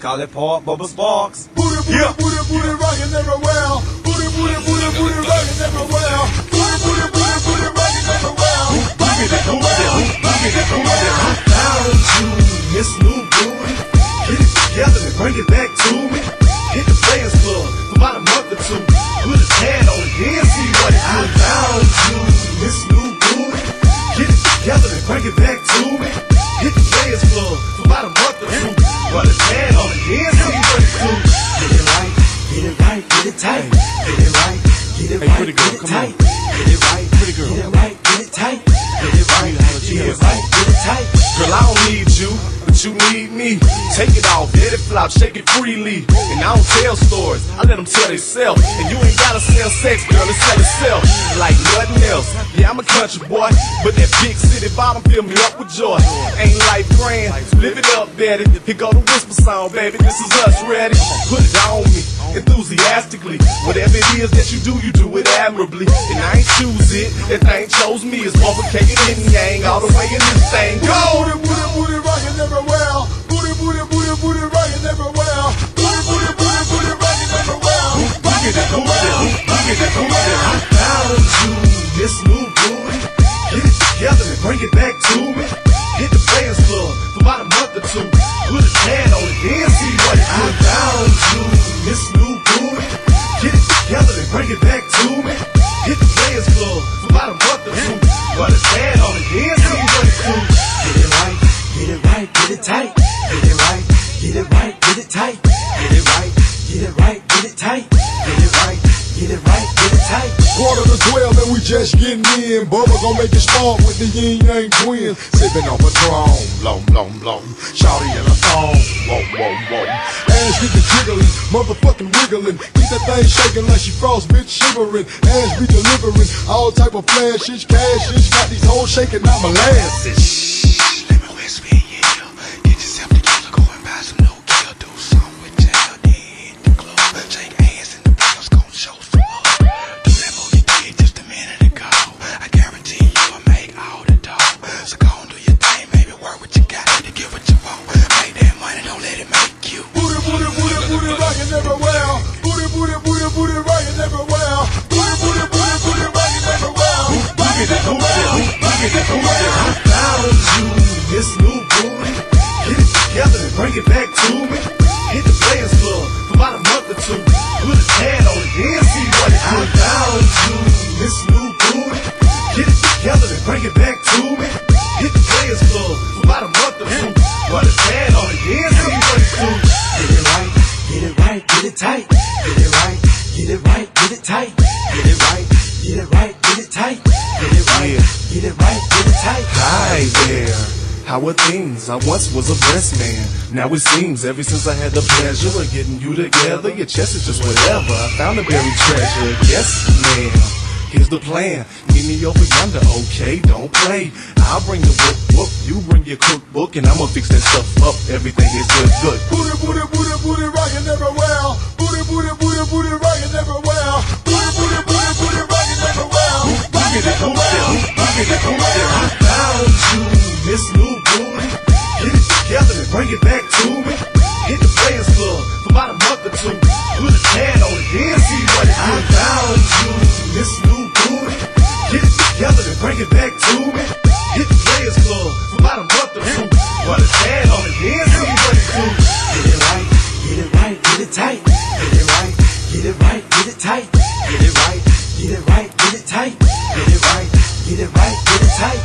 call it Paul Bubba Sparks. Booty, booty, booty, booty, rockin' everywhere. Booty, booty, booty, booty, rockin' everywhere. Booty, booty, booty, booty, rockin' everywhere. Rockin' everywhere, rockin' everywhere. I found you, Miss New Booty. Get it together and bring it back to me. Hit the Players Club for about a month or two. Put a tan on it, then see what it do. I found you, Miss New Booty. Get it together and bring it back to me. Hit the Players Club for about a month or two. Put a tan on it, then see what it do. Get it right, get it right, get it tight. Get it right, get it right, get it tight. Get it right, get it right, get it tight. Get it right, get it right, get it tight. Girl, I don't need you, but you need me. Take it off, let it flop, shake it freely. And I don't tell stories, I let them tell themselves. And you ain't gotta sell sex, girl, it sell itself like nothing else. Yeah, I'm a country boy, but that big city bottom fill me up with joy. Ain't life grand, live it up, Betty. Here go the whisper song, baby, this is us ready. Put it on me, enthusiastically. Whatever it is that you do it admirably. And I ain't choose it, that thing chose me. It's motherfucking yin yang, all the way in this thing. Go! Booty, booty, booty, rockin' everywhere. Booty, booty, booty, booty, rockin' everywhere. Booty, booty, booty, booty, rockin' everywhere. Rockin' everywhere, rockin' everywhere. I found you, Miss New Booty. Get it together and bring it back to me. Hit the Players Club for about a month or two. Put a tan on it, then see what it do. I found you, Miss New Booty. Get it together and bring it back to me. Hit the Players Club for about a month or two. Put a tan on it, then see what it do. Get it right, get it right, get it tight. Get it right, get it right, get it tight. Get it right, get it right, get it tight. Get it right, get it right, get it tight. 11:45 and we just getting in. Bubba gon' make it start with the yin yang twins. Sipping on Patron, blom, blom, blom. Shawty in a thong, whoa, whoa, whoa. Ass get the jiggling, motherfucking wiggling. Keep that thing shaking like she frost, bitch shivering. Ass be delivering all type of flashes, cashes. Got these hoes shaking out molasses. Let me whisper in your ear. Get yourself together, go and buy some new gear. Do something with your hair, then hit the club. Shake hands and the bills gon' show some love. Do that move you did just a minute ago. I guarantee you'll make all the dough. So go and do your thing, maybe work what you got to get what you want. Make that money, don't let it make you. Booty, booty, booty, booty, rockin' everywhere. Booty, booty, booty, booty, rockin' everywhere. Booty, booty, booty, booty, rockin' everywhere. Rockin' everywhere, rockin' everywhere. I found you, Miss New Booty. Get it together and bring it back to me. Hit the Players Club for about a month or two. Put a tan on it, then see what it do. I found you, Miss New Booty. Get it together and bring it back to me. Hit the Players Club for about a month or two. Put a tan on it, then see what it do. Get it right, get it right, get it tight. Get it right, get it right, get it tight. Get it right, get it right, get it tight. Get it right, get it right, get it tight. Hi there, how are things? I once was a breast man. Now it seems ever since I had the pleasure of getting you together, your chest is just whatever. I found a buried treasure. Yes, ma'am. Here's the plan. Meet me over yonder, okay? Don't play. I'll bring the whoop, you bring your cookbook, and I'ma fix that stuff up. Everything is good. Booty, booty, booty, booty, rockin' everywhere. Booty, booty, booty, booty, rockin' everywhere. Booty, booty, booty, booty, rockin' everywhere. Rockin' everywhere, rockin' everywhere. I found you, Miss New Booty. Get it together and bring it back to me. Hit the Players Club for about a month or two. Put a tan on it, then see what it do. I found you, Miss New Booty. Get it together and bring it back to me. Hit the Players Club for about a month or two. Put a tan on it, then see what it do. Get it right, get it right, get it tight. Get it right, get it right, get it tight. Get it right, get it right, get it tight. Get it right, get it right, get it tight.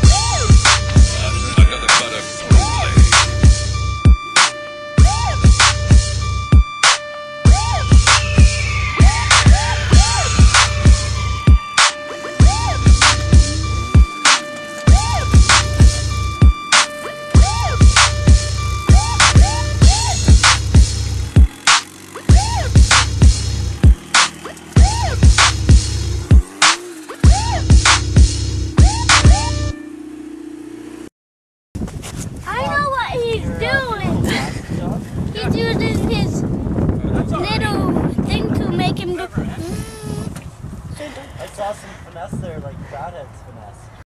He's using his little thing to make him look. I saw some finesse there, like crowd heads.